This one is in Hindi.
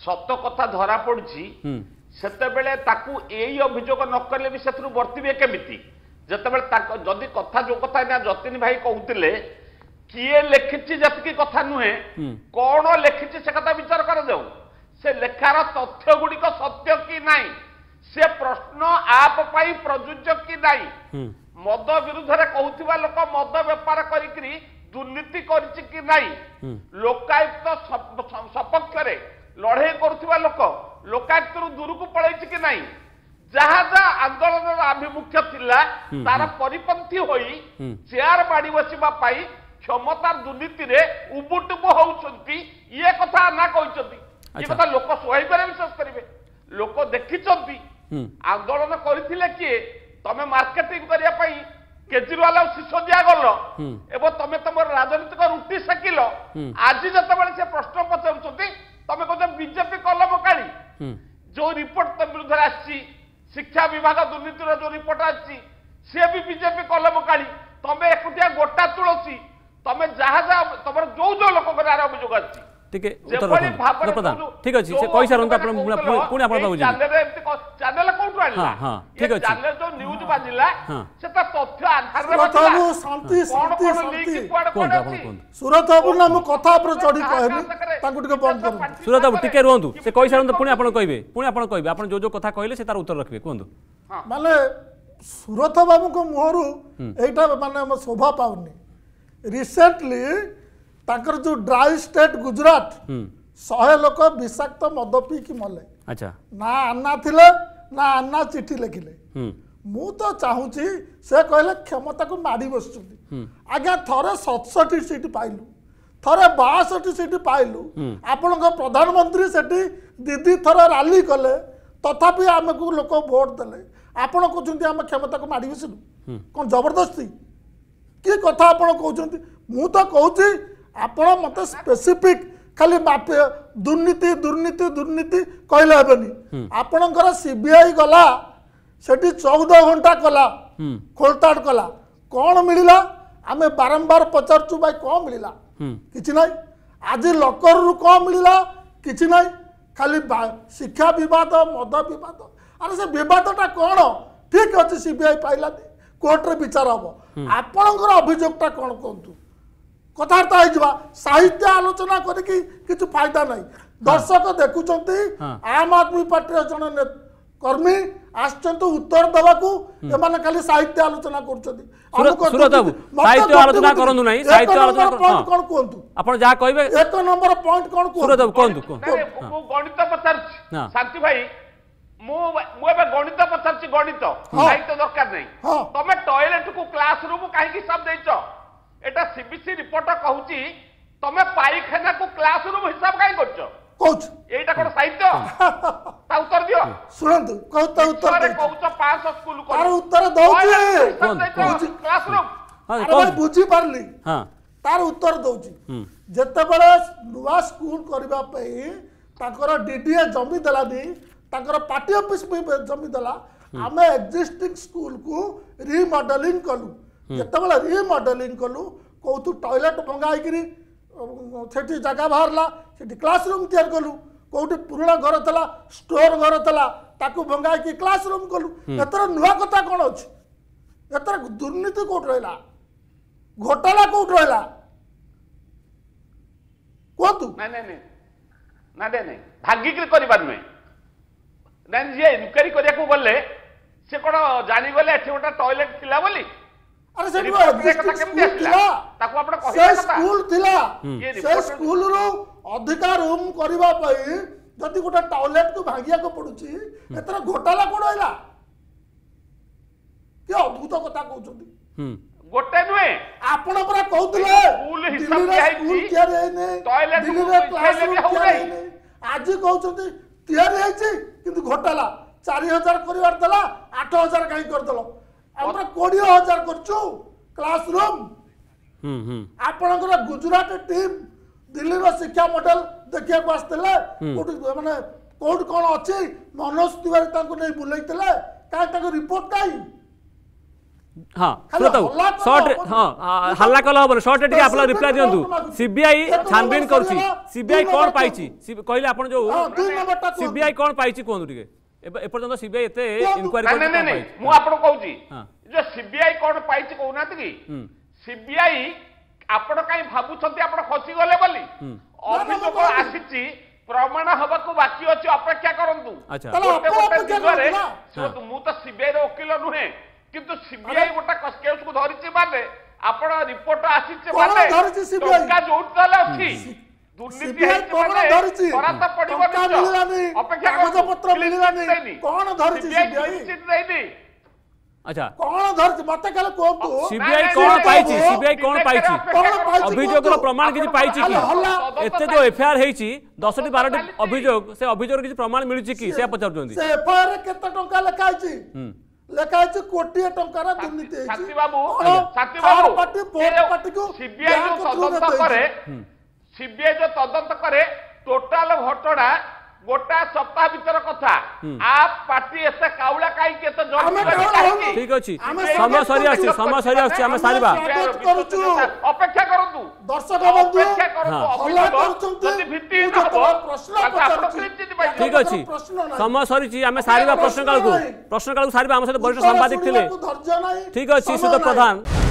सत कथा धरा पड़ी सेतेबेले ताकू एई अभियोग न करले भी सेथरु वर्तिबे केमिति जेतेबेले जदि कथा जो कथा ना जतिन भाई कहउतिले किए लिखिछि जतकी कथा नुहे कोन लिखिछि से कथा विचार कर देउ से लेखार तथ्य गुड़िक सत्य कि नहीं से प्रश्न आप पाई प्रयोज्य कि नहीं मद विरुद्ध रे कहउथिबा लोक मद व्यापार करिकरी दुर्नीति करिछि कि नहीं लोकायुक्त सपक्ष रे लड़ाई करुवा लोक लोकायुक्त दूर को पलैछि कि नहीं जहा जहा आंदोलन आभिमुख्य थिला तार परिपंथी होई चेयर बाड़ी बसिबा पाई क्षमतार दुर्नीति रे उबुटुबु होउछंती ये कथा ना कहउछंती ये कथा लोक सोहाई करे विश्वास करिवे लोक देखिछंती आंदोलन करिथिले कि तमे मार्केटिंग करिया पाई केजरीवाल सिसोदिया गल एवं तमे तुम राजनीतिक रुटी सेकिल आज जतबेले से प्रश्न पचारुछंती तमे कहते बीजेपी कलम काली जो रिपोर्ट तुम विरुद्ध आसी शिक्षा विभाग दुर्नीतिर जो रिपोर्ट आसी सी भी बीजेपी कलम काली तमे एकुटिया गोटा तुलसी तमे जहा जहा तुम जो जो लोक अभियोग आसी ठीक है प्रधान ठीक अच्छे से कही सारंत पुणी आपण पाऊ चैनल कोठु आइला हां हां ठीक अछि चैनल जो न्यूज बाजिला सेता तथ्य आधार रे बाजिला शांति शांति शांति कोन सुरत बाबू ना हम कथा पर चढ़ी कहबी ताकू टिके बंद कर सुरत बाबू टिके रहंतु से कही सारंत पुणी आपण कहबे आपण जो जो कथा कहले से तार उत्तर रखबे कोंदु माने सुरत बाबू को मुहरु एटा माने हम शोभा पाउनी रिसेंटली ताकर जो ड्राई स्टेट गुजरात 100 लोक विषाक्त मद पी की मले अच्छा ना अन्ना थिले ना अन्ना चिठी लिखिले मु तो चाहूची से कहले क्षमता को माड़ी बसुछंती आज्ञा थरे 67 सीट पाइलु थरे 62 सीट पाइलु आपण प्रधानमंत्री सेठी दीदी थरे रैली कले तथापि आमे को लोक वोट देले आपण कहउछंती हम क्षमता को माड़ी बसिलु कोन जबरदस्ती की कथा आपण कहउछंती मु तो कहउची आपण मत स्पेसिफिक खाली दुर्नीति दुर्नीति दुर्नीति कहले हेबनी आपणकर सीबीआई गला सेठी 14 घंटा कला खोलताड़ कला कौन मिलिला आमे बारंबार पचारचु भाई कौन मिलिला किछि नाही आज लकर रु कौन मिलिला किछि नाही खाली शिक्षा विवाद मद विवाद अरे से विवादटा कौन ठीक अछि सीबीआई पाइला कोर्ट रे विचार हबो आपणकर अभियोगटा कौन कहंतु कथार्था हो साहित्य आलोचना करके किसी फायदा नहीं दर्शक देखुंती आम आदमी पार्टी जन कर्मी आसचंतु उत्तर देवाकू एमाने खाली साहित्य आलोचना एक नंबर पॉइंट कौन गणित पचार शांति भाई मुझे गणित पचार गणित साहित्य दरकार नहीं तमे टॉयलेट को क्लास रूम कहीं सब देच एटा सीबीसी रिपोर्ट कहूची तमे पाइखाना को क्लास रूम हिसाब काई करछो कोच एटा कोन साहित्य ता उत्तर दियो सुनंतु कहता उत्तर दे कहूचो 500 स्कूल को तार उत्तर दउची क्लास रूम अरे भाई बुझी पारली हां तार उत्तर दउची जत्ते बळे नुवा स्कूल करबा पई ताकर डीडीए जमी दलानी ताकर पार्टी ऑफिस पे जमी दला हमें एग्जिस्टिंग स्कूल को रीमॉडलिंग कलु जितेबाला रिमॉडलिंग कलु कौतु टॉयलेट भंगाई से जगह बाहरला से क्लासरूम तैयार कलु कौटी पुराना घर था स्टोर घर था ताकू भंगाई क्लासरूम कलु एतर नुआ कथा कौन अच्छी एतर दुर्नीति कौट रहा घोटाला कौट रहा कहतु नहीं भागिक करवा नुहे नहीं जी इनक्वारी करने गले से कौन जानीगले एठी गोटे टॉयलेट थिला बोली अरे से स्कूल थिला से स्कूल रो अधिकार रूम करबा पई जति गोटा टॉयलेट को भागिया को पडुची एतर घोटाला कोड होइला के अद्भुत कथा कहउछंती गोटे नुहे आपण परा कहउतले स्कूल हिसाब स्कूल के रे ने टॉयलेट क्लासरूम के रे आज कहउछंती तैयार हैछि किंतु घोटाला 4000 परिवार दला 8000 काई कर दलो हमरा 20000 करछु क्लासरूम आपनकर गुजरात टीम दिल्ली रो शिक्षा मॉडल देखिया को आस्तले माने कोड कोन अछि मनोज तिवारी ताको नै बुलैतले काई ताको रिपोर्ट काई हाँ ଖାଲି ଶୁଣନ୍ତୁ ହଲ୍ଲା କଲେ ସର୍ଟ ହବନି। ହଁ ହାଲ୍ଲା କଲେ ହବନି ସର୍ଟରେ ଟିକେ ଆପଣ ରିପ୍ଲାଏ ଦିଅନ୍ତୁ ସିବିଆଇ ଛାନବିନ କରୁଛି ସିବିଆଇ କ'ଣ ପାଇଛି କହିଲେ ଆପଣ ଯୋଉ ସିବିଆଇ କ'ଣ ପାଇଛି କୁହନ୍ତୁ ଟିକେ ଏପର୍ଯ୍ୟନ୍ତ ସିବିଆଇ ଏତେ ଇନକ୍ୱାରି ନାଇଁ ମୁଁ ଆପଣଙ୍କୁ କହୁଛି ଯେ ସିବିଆଇ କ'ଣ ପାଇଛି କହୁନାହାନ୍ତି କି ସିବିଆଇ ଆପଣ କାହିଁ ଭାବୁଛନ୍ତି ଆପଣ ଖସିଗଲେ ବୋଲି ଅଭିଯୋଗ ଆସିଛି ପ୍ରମାଣ ହବାକୁ ବାକି ଅଛି ଅପେକ୍ଷା କରନ୍ତୁ ଗୋଟେ ଦିଗରେ ମୁଁ ତ ସିବିଆଇ ର ଓକିଲ ନୁହେଁ କିନ୍ତୁ ସିବିଆଇ ଗୋଟେ କେସକୁ ଧରିଛି ମାନେ ଆପଣ ରିପୋର୍ଟ ଆସିଛି ମାନେ ଟଙ୍କା ଯୋଉଠି ତାହେଲେ ଅଛି ଦୁର୍ନୀତି ହେଇଛି ମାନେ କରାତ ପଡିବ ଅପେକ୍ଷା କାଗଜପତ୍ର ମିଳିଲାନି କଣ ଧରିଛି ଦେଇନି अच्छा कौन धरछ मते काले कोंतु सीबीआई कौन पाइछि सीबीआई कौन पाइछि अभियोगର प्रमाण किछि पाइछि कि एते जो एफआईआर हेछि 10 टी 12 टी अभियोग से अभियोग किछि प्रमाण मिलुछि कि से पचार जोंदी से एफआईआर केते टंका लेखाइछि लेखाइछि कोटी टंका रा दुर्नीति हेछि साथी बाबू पार्टी बोर्ड पार्टी को सीबीआई जो तदंत करे टोटल घटना गोटा सप्ताह भीतर कथा आप पार्टी ऐसे काउला काई के तो जल्दी ठीक अछि समय सरी आछि हम सारीबा अपेक्षा करंतु दर्शक बंधु अपेक्षा करंतु जति भित्ति न हो प्रश्न ठीक अछि समय सरी हम सारीबा प्रश्न काल को सारीबा हम साथ वरिष्ठ सांबादिक थिले ठीक अछि सुध प्रधान।